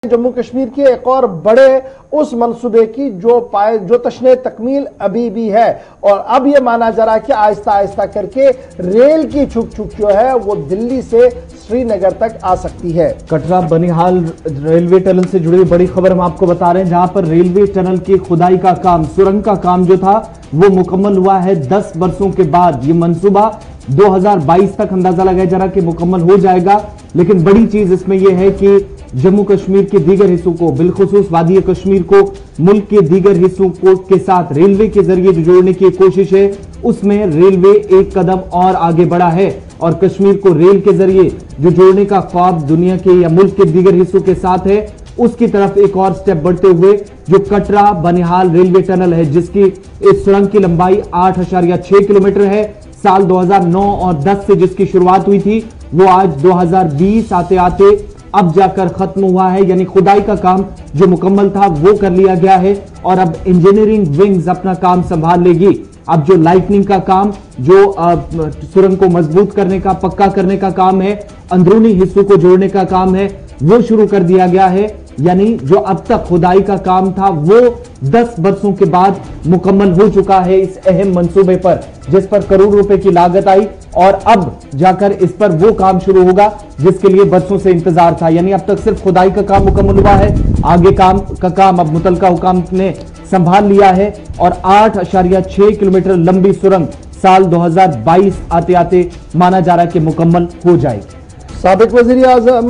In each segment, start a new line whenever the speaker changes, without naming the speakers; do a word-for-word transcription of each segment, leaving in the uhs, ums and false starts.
जम्मू कश्मीर के एक और बड़े उस मंसूबे की जो पाए जो तशने तकमील अभी भी है, और अब यह माना जा रहा है कि आहिस्ता आहिस्ता करके रेल की छुक छुक जो है वो दिल्ली से श्रीनगर तक आ सकती है।
कटरा बनिहाल रेलवे टनल से जुड़ी बड़ी खबर हम आपको बता रहे हैं, जहां पर रेलवे टनल की खुदाई का काम, सुरंग का काम जो था वो मुकम्मल हुआ है। दस वर्षों के बाद ये मंसूबा दो हज़ार बाईस तक अंदाजा लगाया जा रहा कि मुकम्मल हो जाएगा। लेकिन बड़ी चीज इसमें यह है कि जम्मू कश्मीर के दीगर हिस्सों को, बिलखुसूस वादी कश्मीर को मुल्क के दीगर हिस्सों को के साथ रेलवे के जरिए जो जोड़ने की कोशिश है, उसमें रेलवे एक कदम और आगे बढ़ा है और कश्मीर को रेल के जरिए जो जोड़ने का ख्वाब दुनिया के या मुल्क के दीगर हिस्सों के साथ है, उसकी तरफ एक और स्टेप बढ़ते हुए जो कटरा बनिहाल रेलवे टनल है, जिसकी इस सुरंग की लंबाई आठ अशारिया छह किलोमीटर है, साल दो हज़ार नौ और दस से जिसकी शुरुआत हुई थी, वो आज दो हज़ार बीस आते आते अब जाकर खत्म हुआ है। यानी खुदाई का काम जो मुकम्मल था वो कर लिया गया है और अब इंजीनियरिंग विंग्स अपना काम संभाल लेगी। अब जो लाइटनिंग का काम, जो सुरंग को मजबूत करने का, पक्का करने का काम है, अंदरूनी हिस्सों को जोड़ने का काम है, वो शुरू कर दिया गया है। यानी जो अब तक खुदाई का काम था वो दस वर्षों के बाद मुकम्मल हो चुका है इस अहम मंसूबे पर, जिस पर करोड़ रुपए की लागत आई और अब जाकर इस पर वो काम शुरू होगा जिसके लिए बरसों से इंतजार था। यानी अब तक सिर्फ खुदाई का काम मुकम्मल हुआ है, आगे काम का काम अब मुतलका हुकाम ने संभाल लिया है और आठ अशारिया छह किलोमीटर लंबी सुरंग साल दो हज़ार बाईस आते आते माना जा रहा है कि मुकम्मल हो जाएगी।
साबिक वज़ीर आज़म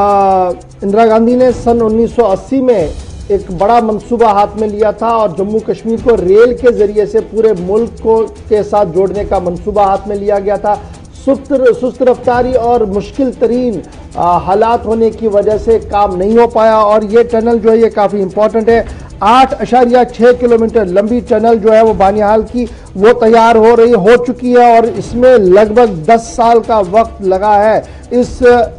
इंदिरा गांधी ने सन उन्नीस सौ अस्सी में एक बड़ा मंसूबा हाथ में लिया था और जम्मू कश्मीर को रेल के जरिए से पूरे मुल्क को के साथ जोड़ने का मंसूबा हाथ में लिया गया था। सुस्त सुस्त रफ्तारी और मुश्किल तरीन हालात होने की वजह से काम नहीं हो पाया और ये टनल जो है ये काफ़ी इंपॉर्टेंट है। आठ अशारिया छः किलोमीटर लंबी टनल जो है वो बानिहाल की वो तैयार हो रही हो चुकी है और इसमें लगभग दस साल का वक्त लगा है इस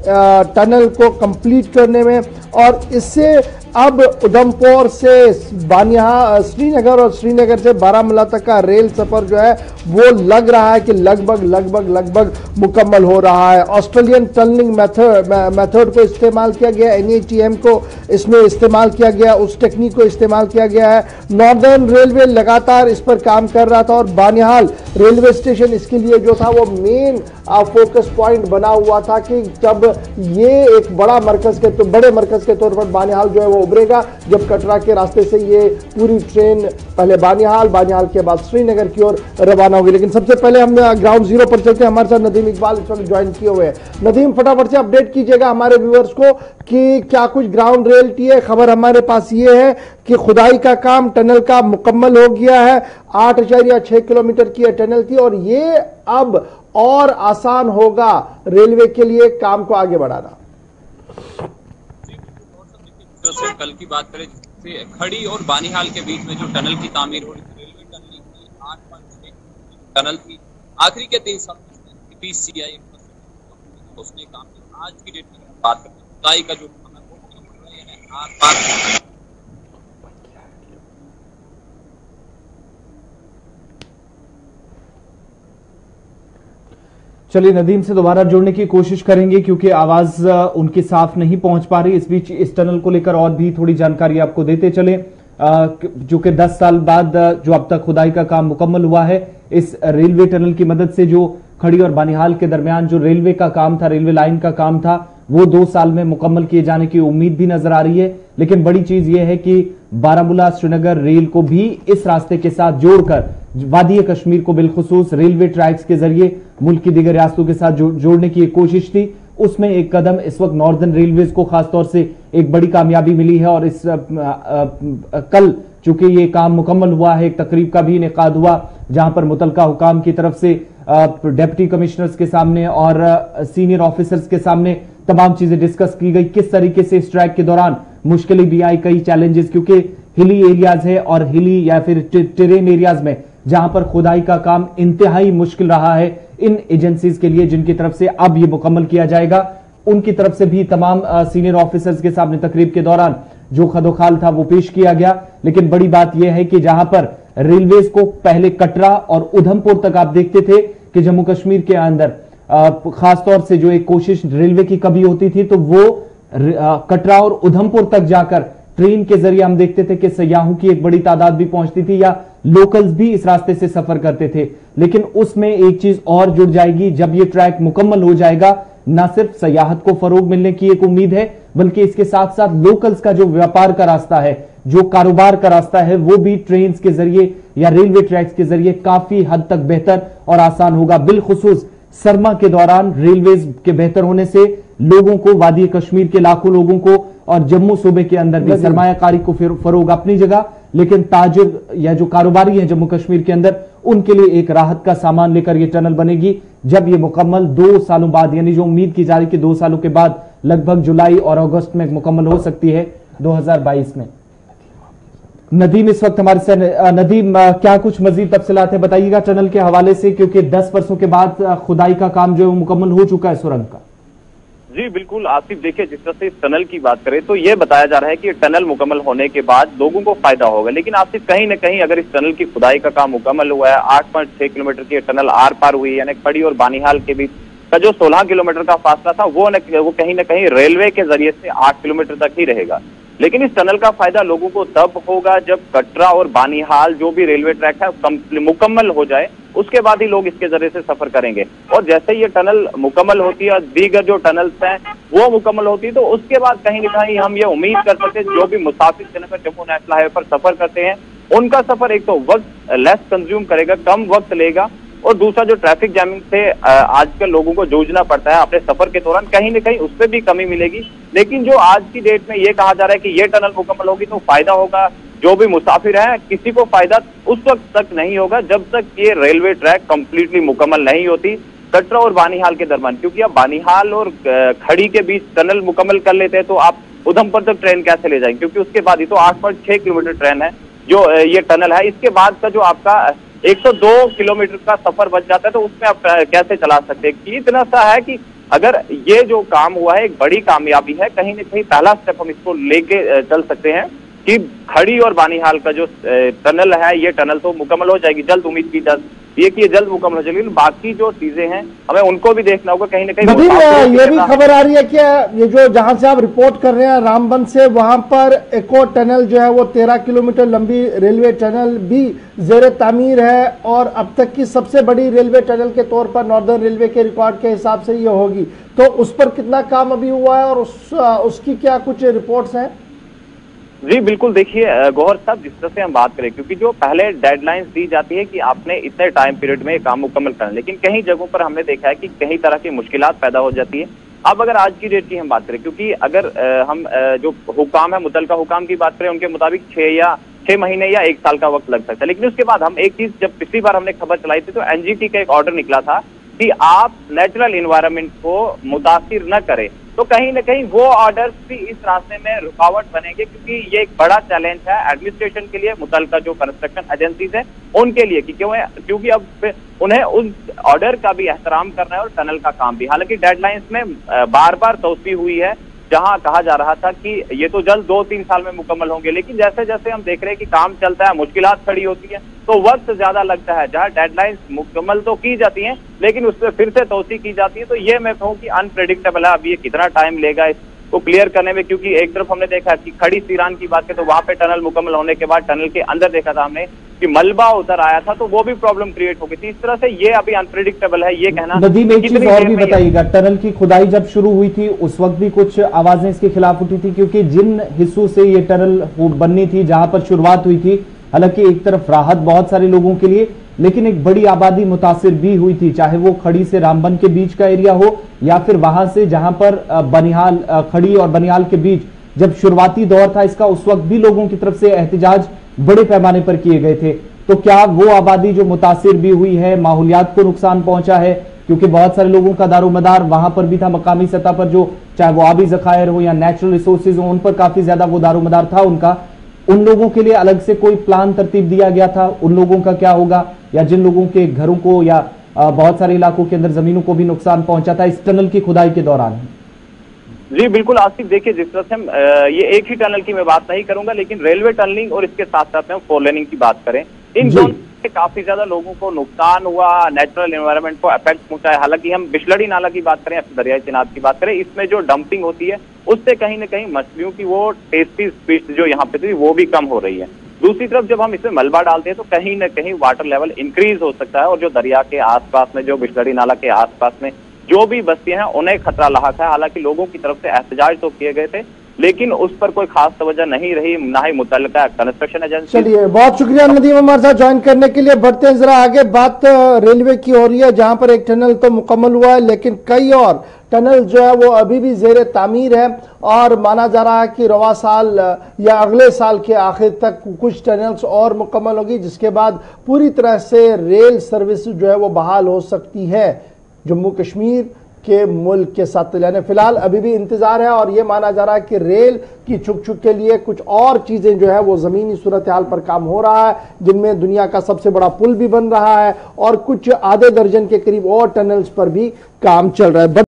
टनल को कंप्लीट करने में और इससे अब उधमपुर से बानिहाल श्रीनगर और श्रीनगर से बारामूला तक का रेल सफर जो है वो लग रहा है कि लगभग लगभग लगभग मुकम्मल हो रहा है। ऑस्ट्रेलियन टनलिंग मेथड मेथड को इस्तेमाल किया गया, एन ई टी एम को इसमें इस्तेमाल किया गया, उस टेक्निक को इस्तेमाल किया गया है। नॉर्दर्न रेलवे लगातार इस पर काम कर रहा था और बानिहाल रेलवे स्टेशन इसके लिए जो था वो मेन फोकस पॉइंट बना हुआ था कि जब ये एक बड़ा मरकज के तो बड़े मरकज के तौर पर बानिहाल जो है वो उभरेगा, जब कटरा के रास्ते से ये पूरी ट्रेन पहले बानिहाल, बानिहाल के बाद श्रीनगर की ओर रवाना होगी। लेकिन सबसे पहले हम ग्राउंड जीरो पर चलते हैं, हमारे साथ नदीम इकबाल इस वक्त ज्वाइन किए हुए हैं। नदीम, फटाफट से अपडेट कीजिएगा हमारे व्यूअर्स को कि क्या कुछ ग्राउंड रियलिटी है। खबर हमारे पास ये है कि खुदाई का काम टनल का मुकम्मल हो गया है, आठ अशारिया छह किलोमीटर की टनल थी और ये अब और आसान होगा रेलवे के लिए काम को आगे बढ़ाना।
तो कल की बात करें, खड़ी और बानिहाल के बीच में जो टनल की तामीर हो रही थी, रेलवे टनल की आठ पांच टनल थी, आखिरी के तीन साल पी सी आई उसने काम किया। आज की डेट में बात करते हैं खुदाई का जो आर पार
चलिए नदीम से दोबारा जुड़ने की कोशिश करेंगे क्योंकि आवाज उनकी साफ नहीं पहुंच पा रही। इस बीच इस टनल को लेकर और भी थोड़ी जानकारी आपको देते चले, जो कि दस साल बाद जो अब तक खुदाई का काम मुकम्मल हुआ है, इस रेलवे टनल की मदद से जो खड़ी और बानिहाल के दरमियान जो रेलवे का काम था, रेलवे लाइन का काम था, वो दो साल में मुकम्मल किए जाने की उम्मीद भी नजर आ रही है। लेकिन बड़ी चीज यह है कि बारामूला श्रीनगर रेल को भी इस रास्ते के साथ जोड़कर वादी कश्मीर को बिलखुसूस रेलवे ट्रैक्स के जरिए मुल्क की दीगर रियासतों के साथ जो, जोड़ने की एक कोशिश थी, उसमें एक कदम इस वक्त नॉर्दर्न रेलवेज को खासतौर से एक बड़ी कामयाबी मिली है। और इस आ, आ, आ, कल चूंकि ये काम मुकम्मल हुआ है, एक तकरीब का भी इनेकाद हुआ जहां पर मुतलका हुकाम की तरफ से डिप्टी कमिश्नर्स के सामने और सीनियर ऑफिसर्स के सामने तमाम चीजें डिस्कस की गई। किस तरीके से इस ट्रैक के दौरान मुश्किलें भी आई, कई चैलेंजेस, क्योंकि हिली एरियाज है और हिली या फिर टेरेन एरियाज में जहां पर खुदाई का काम इंतहाई मुश्किल रहा है इन एजेंसीज के लिए, जिनकी तरफ से अब ये मुकम्मल किया जाएगा, उनकी तरफ से भी तमाम सीनियर ऑफिसर्स के सामने तकरीब के दौरान जो खदोखाल था वो पेश किया गया। लेकिन बड़ी बात यह है कि जहां पर रेलवेज को पहले कटरा और उधमपुर तक आप देखते थे कि जम्मू कश्मीर के अंदर खासतौर से जो एक कोशिश रेलवे की कभी होती थी तो वो कटरा और उधमपुर तक जाकर ट्रेन के जरिए हम देखते थे कि सयाहों की एक बड़ी तादाद भी पहुंचती थी या लोकल्स भी इस रास्ते से सफर करते थे। लेकिन उसमें एक चीज और जुड़ जाएगी, जब ये ट्रैक मुकम्मल हो जाएगा न सिर्फ सयाहत को फरोग मिलने की एक उम्मीद है, बल्कि इसके साथ साथ लोकल्स का जो व्यापार का रास्ता है, जो कारोबार का रास्ता है, वो भी ट्रेन के जरिए या रेलवे ट्रैक्स के जरिए काफी हद तक बेहतर और आसान होगा। बिलखुसूस सरमा के दौरान रेलवेज के बेहतर होने से लोगों को, वादी कश्मीर के लाखों लोगों को और जम्मू सूबे के अंदर भी सरमायाकारी को फरोग अपनी जगह, लेकिन ताजिर या जो कारोबारी हैं जम्मू कश्मीर के अंदर, उनके लिए एक राहत का सामान लेकर यह टनल बनेगी। जब ये मुकम्मल दो सालों बाद, यानी जो उम्मीद की जा रही कि दो सालों के बाद लगभग जुलाई और अगस्त में मुकम्मल हो सकती है दो हज़ार बाईस में। नदीम इस वक्त हमारे साथ। नदीम, क्या कुछ मजीद तफसीलात है बताइएगा टनल के हवाले से, क्योंकि दस वर्षों के बाद खुदाई का काम जो है मुकम्मल हो चुका है सुरंग का।
जी बिल्कुल आसिफ, देखिए जिस तरह से इस टनल की बात करें तो ये बताया जा रहा है कि टनल मुकम्मल होने के बाद लोगों को फायदा होगा। लेकिन आसिफ, कहीं न कहीं अगर इस टनल की खुदाई का काम मुकम्मल हुआ है, आठ पॉइंट छह किलोमीटर की टनल आर पार हुई, यानी खड़ी और बानीहाल के बीच का जो सोलह किलोमीटर का फासला था वो न, वो कहीं ना कहीं रेलवे के जरिए से आठ किलोमीटर तक ही रहेगा। लेकिन इस टनल का फायदा लोगों को तब होगा जब कटरा और बानीहाल जो भी रेलवे ट्रैक है मुकम्मल हो जाए, उसके बाद ही लोग इसके जरिए से सफर करेंगे। और जैसे ये टनल मुकम्मल होती है और दीगर जो टनल्स हैं वो मुकम्मल होती है, तो उसके बाद कहीं ना कहीं हम ये उम्मीद कर सकते हैं जो भी मुसाफिर जनकर जम्मू नेशनल हाईवे पर सफर करते हैं उनका सफर एक तो वक्त लेस कंज्यूम करेगा, कम वक्त लेगा, और दूसरा जो ट्रैफिक जैमिंग से आजकल लोगों को जूझना पड़ता है अपने सफर के दौरान, कहीं न कहीं उससे भी कमी मिलेगी। लेकिन जो आज की डेट में ये कहा जा रहा है कि ये टनल मुकम्मल होगी तो फायदा होगा जो भी मुसाफिर है, किसी को फायदा उस वक्त तक नहीं होगा जब तक ये रेलवे ट्रैक कंप्लीटली मुकम्मल नहीं होती कटरा और बानीहाल के दरमियान। क्योंकि अब बानीहाल और खड़ी के बीच टनल मुकम्मल कर लेते हैं तो आप उधमपुर तक ट्रेन कैसे ले जाएंगे, क्योंकि उसके बाद ही तो आठ पॉइंट छह किलोमीटर ट्रेन है जो ये टनल है। इसके बाद का जो आपका एक सौ दो किलोमीटर का सफर बच जाता है तो उसमें आप कैसे चला सकते हैं। इतना सा है कि अगर ये जो काम हुआ है एक बड़ी कामयाबी है, कहीं ना कहीं पहला स्टेप हम इसको लेके चल सकते हैं कि खड़ी और बानीहाल का जो टनल है ये टनल तो मुकम्मल हो जाएगी, जल्द उम्मीद की जा ये कि ये जल्द मुकम्मल हो जाएगी। लेकिन बाकी जो चीजें हैं हमें उनको भी देखना होगा। कहीं ना कहीं
ये भी खबर आ रही है कि ये जो जहां से आप रिपोर्ट कर रहे हैं रामबन से, वहां पर एक और टनल जो है वो तेरह किलोमीटर लंबी रेलवे टनल भी जेर तामीर है और अब तक की सबसे बड़ी रेलवे टनल के तौर पर नॉर्दर्न रेलवे के रिकॉर्ड के हिसाब से ये होगी। तो उस पर कितना काम अभी हुआ है और उस, उसकी क्या कुछ रिपोर्ट्स हैं?
जी बिल्कुल, देखिए गौहर साहब, जिस तरह से हम बात करें, क्योंकि जो पहले डेडलाइंस दी जाती है कि आपने इतने टाइम पीरियड में काम मुकम्मल करना, लेकिन कई जगहों पर हमने देखा है कि कई तरह की मुश्किलात पैदा हो जाती है। अब अगर आज की डेट की हम बात करें, क्योंकि अगर आ, हम आ, जो हुकाम है, मुतलका हुकाम की बात करें, उनके मुताबिक छह या छह महीने या एक साल का वक्त लग सकता है। लेकिन उसके बाद हम एक चीज, जब पिछली बार हमने खबर चलाई थी तो एनजीटी का एक ऑर्डर निकला था कि आप नेचुरल इन्वायरमेंट को मुतासिर न करें, तो कहीं ना कहीं वो ऑर्डर्स भी इस रास्ते में रुकावट बनेंगे, क्योंकि ये एक बड़ा चैलेंज है एडमिनिस्ट्रेशन के लिए, मुतलका जो कंस्ट्रक्शन एजेंसीज है उनके लिए, कि क्यों है क्योंकि अब उन्हें उस ऑर्डर का भी एहतराम करना है और टनल का काम भी। हालांकि डेडलाइंस में बार बार तोसी हुई है, जहां कहा जा रहा था कि ये तो जल्द दो तीन साल में मुकम्मल होंगे, लेकिन जैसे जैसे हम देख रहे हैं कि काम चलता है, मुश्किलात खड़ी होती है तो वक्त ज्यादा लगता है। जहां डेडलाइंस मुकम्मल तो की जाती हैं लेकिन उस पर फिर से तोसी की जाती है, तो ये मैं कहूँ कि अनप्रेडिक्टेबल है। अब ये कितना टाइम लेगा इसको क्लियर करने में, क्योंकि एक तरफ हमने देखा कि खड़ी सीरान की बात करें तो वहां पे टनल मुकम्मल होने के बाद टनल के अंदर देखा था हमने कि मलबा उतर आया था, तो वो भी प्रॉब्लम क्रिएट हो गई थी। इस तरह से ये अभी अनप्रेडिक्टेबल है, ये कहना।
नदीम, एक चीज और भी बताइएगा, टनल की खुदाई जब शुरू हुई थी उस वक्त भी कुछ आवाजें इसके खिलाफ उठी थी, क्योंकि जिन हिस्सों से ये टनल बननी थी, जहां पर शुरुआत हुई थी, हालांकि एक तरफ राहत बहुत सारे लोगों के लिए, लेकिन एक बड़ी आबादी मुतासिर भी हुई थी, चाहे वो खड़ी से रामबन के बीच का एरिया हो या फिर वहां से जहां पर बनिहाल, खड़ी और बनिहाल के बीच जब शुरुआती दौर था इसका, उस वक्त भी लोगों की तरफ से एहतजाज बड़े पैमाने पर किए गए थे। तो क्या वो आबादी जो मुतासिर भी हुई है, माहौलियात को नुकसान पहुंचा है, क्योंकि बहुत सारे लोगों का दारोमदार वहां पर भी था, मकामी सतह पर जो चाहे वो आबी जखायर हो या नेचुरल रिसोर्सेज हो, उन पर काफी ज्यादा वो दारोमदार था उनका, उन लोगों के लिए अलग से कोई प्लान तरतीब दिया गया था? उन लोगों का क्या होगा, या जिन लोगों के घरों को या बहुत सारे इलाकों के अंदर जमीनों को भी नुकसान पहुंचा था इस टनल की खुदाई के दौरान?
जी बिल्कुल आसिफ, देखिए जिस तरह से हम ये एक ही टनल की मैं बात नहीं करूंगा, लेकिन रेलवे टनलिंग और इसके साथ साथ में फोर लेनिंग की बात करें, इन दोनों काफी ज्यादा लोगों को नुकसान हुआ, नेचुरल एनवायरनमेंट को अफेक्ट पहुंचा है। हालांकि हम बिशलड़ी नाला की बात करें या फिर दरियाई चिनाब की बात करें, इसमें जो डंपिंग होती है उससे कहीं ना कहीं मछलियों की वो टेस्टी स्पीड जो यहाँ पे थी वो भी कम हो रही है। दूसरी तरफ जब हम इसमें मलबा डालते हैं तो कहीं ना कहीं वाटर लेवल इंक्रीज हो सकता है और जो दरिया के आसपास में, जो बिशलड़ी नाला के आसपास में जो भी बस्तियां हैं उन्हें खतरा लाक है। हालांकि लोगों की तरफ से एहतजाज तो किए गए थे, लेकिन उस पर कोई खास तवज्जो नहीं रही, ना ही मुतल्लिका कंस्ट्रक्शन एजेंसी।
चलिए, बहुत शुक्रिया नदीम हमारे साथ ज्वाइन करने के लिए। बढ़ते हैं जरा आगे, बात रेलवे की हो रही है जहां पर एक टनल तो मुकम्मल हुआ है लेकिन कई और टनल जो है वो अभी भी जेर तामीर है और माना जा रहा है कि रवा साल या अगले साल के आखिर तक कुछ टनल्स और मुकम्मल होगी, जिसके बाद पूरी तरह से रेल सर्विस जो है वो बहाल हो सकती है जम्मू कश्मीर के मुल्क के साथ। यानी फिलहाल अभी भी इंतजार है और यह माना जा रहा है कि रेल की छुक छुक के लिए कुछ और चीजें जो है वो जमीनी सूरत हाल पर काम हो रहा है, जिनमें दुनिया का सबसे बड़ा पुल भी बन रहा है और कुछ आधे दर्जन के करीब और टनल्स पर भी काम चल रहा है।